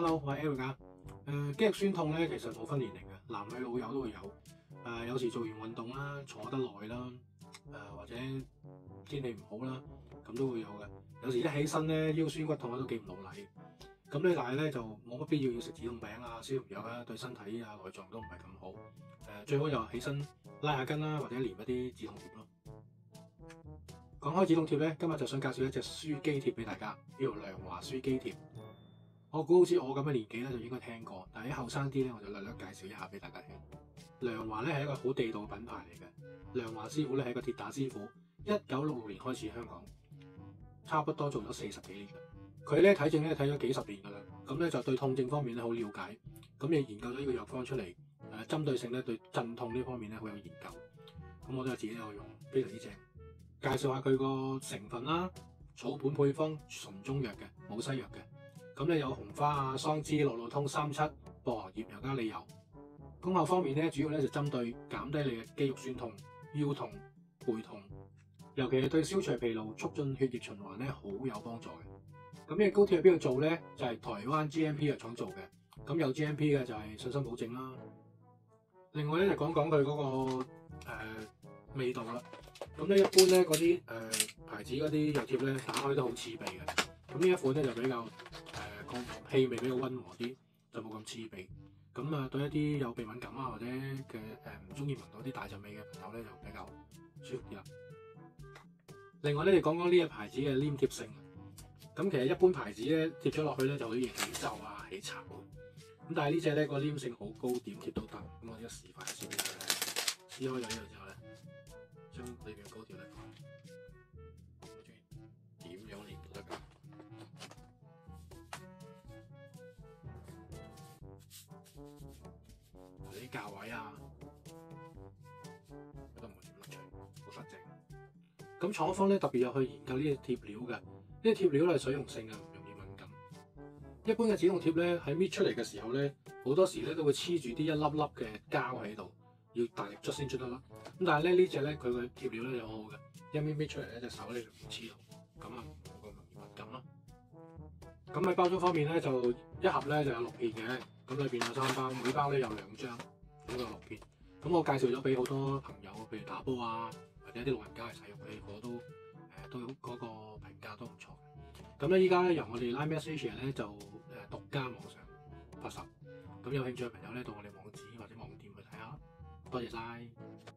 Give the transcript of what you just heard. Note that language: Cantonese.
Hello，我係 Eric 啊。肌肉酸痛咧，其實冇分年齡嘅，男女老幼都會有。有時做完運動啦，坐得耐啦，或者天氣唔好啦，咁都會有嘅。有時一起身咧，腰酸骨痛都幾唔老禮。咁咧，但係咧就冇乜必要食止痛餅啊、消炎藥啊，對身體啊內臟都唔係咁好。最好就起身拉下筋啦，或者粘一啲止痛貼咯。講開止痛貼咧，今日就想介紹一隻舒肌貼俾大家，叫做良華舒肌貼。我估好似我咁嘅年紀咧，就應該聽過，但係啲後生啲咧，我就略略介紹一下俾大家聽。良華咧係一個好地道嘅品牌嚟嘅，良華師傅咧係一個鐵打師傅，1966年開始香港，差不多做咗40幾年啦。佢咧睇症咧睇咗幾十年噶啦，咁咧就對痛症方面咧好了解，咁亦研究咗呢個藥方出嚟，針對性咧對鎮痛呢方面咧好有研究。咁我都有自己有用，非常之正。介紹下佢個成分啦，草本配方，純中藥嘅，冇西藥嘅。咁咧有紅花啊、桑枝、路路通、37、薄荷葉，又加理由。功效方面咧，主要咧就針對減低你嘅肌肉酸痛、腰痛、背痛，尤其係對消除疲勞、促進血液循環咧好有幫助嘅。咁呢個膏貼喺邊度做咧？就係台灣 GMP 藥廠做嘅。咁有 GMP 嘅就係信心保證啦。另外咧就講講佢嗰個味道啦。咁咧一般咧嗰啲牌子嗰啲藥貼咧打開都好刺鼻嘅。咁呢一款咧就比較個氣味比較溫和啲，就冇咁刺鼻。咁啊對一啲有鼻敏感啊或者嘅唔中意聞到啲大陣味嘅朋友咧就比較舒服啲啦。另外咧，你講講呢隻牌子嘅黏貼性。咁其實一般牌子咧貼咗落去咧就好似起皺啊、起巢。咁但係呢隻咧個黏性好高，點貼都得。咁我而家示範一次俾大家睇。撕開咗呢度之後咧，將裏邊嘅膏貼咧，點樣黏都得㗎。啲價位啊，都唔會點甩出，好實淨。咁廠方咧特別有去研究呢隻貼料嘅，呢隻貼料係水溶性嘅，唔容易敏感。一般嘅止痛貼咧喺搣出嚟嘅時候咧，好多時咧都會黐住啲一粒粒嘅膠喺度，要大力捽先捽得甩。咁但係咧呢隻咧佢嘅貼料咧就好好嘅，一搣出嚟咧隻手咧就唔黐到，咁啊冇咁容易敏感啦。咁喺包裝方面咧就一盒咧就有6片嘅，咁裏邊有3包，每包咧有2張，咁就6片。咁我介紹咗俾好多朋友，譬如打波啊，或者啲老人家嚟使用，佢哋都嗰個評價都唔錯。咁咧依家咧由我哋 Line Message 咧就獨家網上發售，咁有興趣嘅朋友咧到我哋網址或者網店去睇下。多謝晒。